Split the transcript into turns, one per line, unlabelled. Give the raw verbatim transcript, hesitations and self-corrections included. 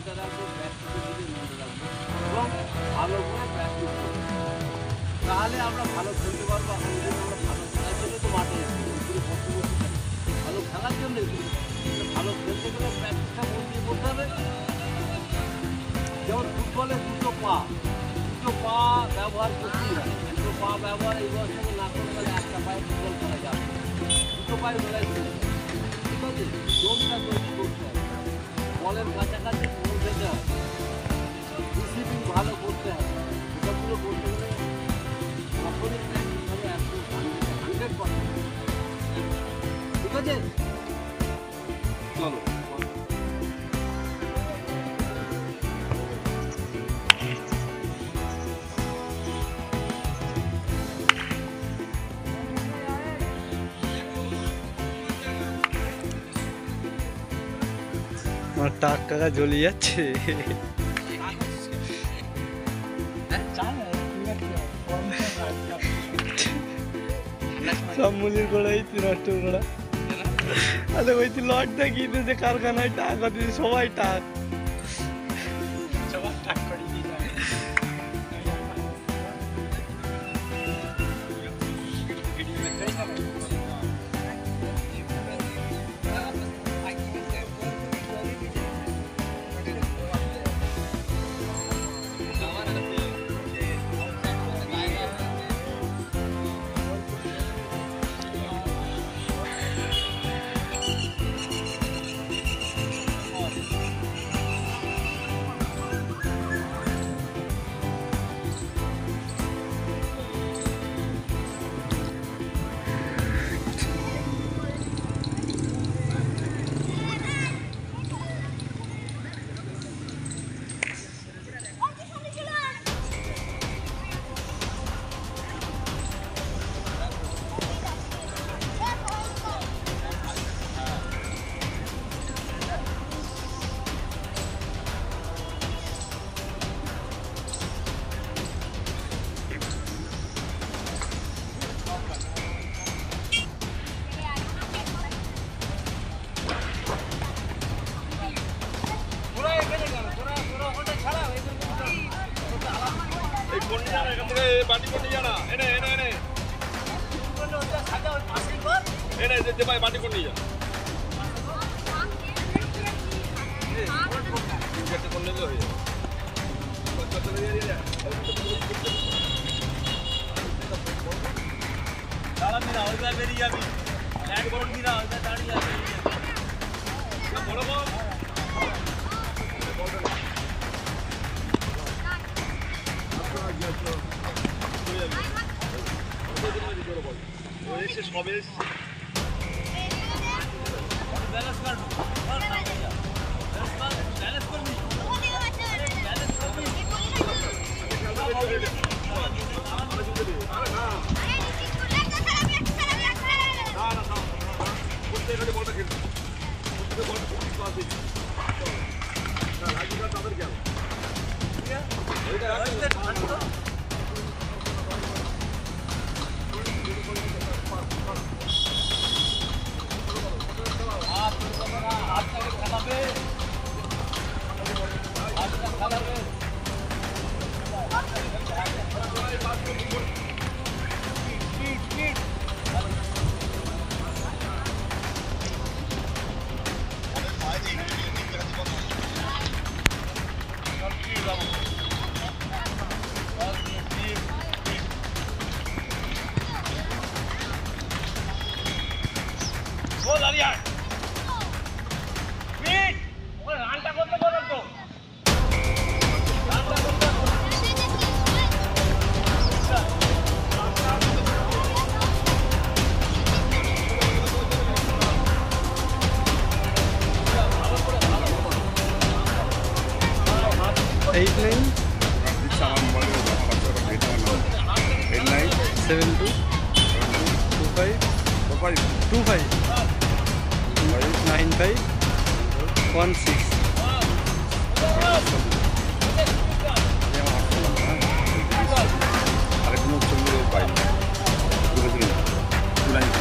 মনটা রাখবো, প্র্যাকটিসের দিকে মনটা রাখবো এবং ভালো করে প্র্যাকটিস করবো। তাহলে আমরা ভালো খেলতে পারবো। এখন যদি আমরা ভালো খেলার জন্য তো মাঠে যাচ্ছি, পুরো বসে বসে থাকি, ভালো খেলার জন্যই ভালো খেলতে গেলে প্র্যাকটিসটা মন দিয়ে করতে হবে। যেমন ফুটবলে দুটো পা দুটো পা ব্যবহার করতেই হয়। দুটো পা ব্যবহার এই বয়সে না করতে গেলে একটা পায়ে ফুটবল খেলা যাবে, দুটো পায়ে মেলায় চলে যাবে। ঠিক আছে, জোনটা তৈরি করতে হবে, বলের কাছাকাছি পৌঁছাতে হবে, রিসিভিং ভালো করতে হবে। এসবগুলো করতে গেলে তখনই প্র্যাকটিস হবে একশো হান্ড্রেড পার্সেন্ট। ঠিক আছে, চলো।
আমার টাক কাকা জ্বলে যাচ্ছে। সব মুলির গোড়াই নষ্ট গোড়া। আরে ওই তুই লট দেখিয়ে যে কারখানায় টাক হচ্ছে, সবাই টাক সবাই টাক করে দিয়ে যায়।
বাটি করে নিয়ে যা, করলে হয়ে যাবে। দাঁড়াবি না, ওইবার বেরিয়ে যাবি, এক বড়ি না, ওইবার দাঁড়িয়ে যাবি। বড় বল সবে ব্যালেন্স কর, ব্যালেন্স করবি, ব্যালেন্স করবি। বলটা খেলবি, তাদের গেল খেলাবে, খেলাবে বল আরিয়া মিট ওই রানটা করতে বলো তো, রানটা করতে
eight nine
eight nine
seven two two five
five
two five nine five one six.
আরেকগুলো ছবি পাই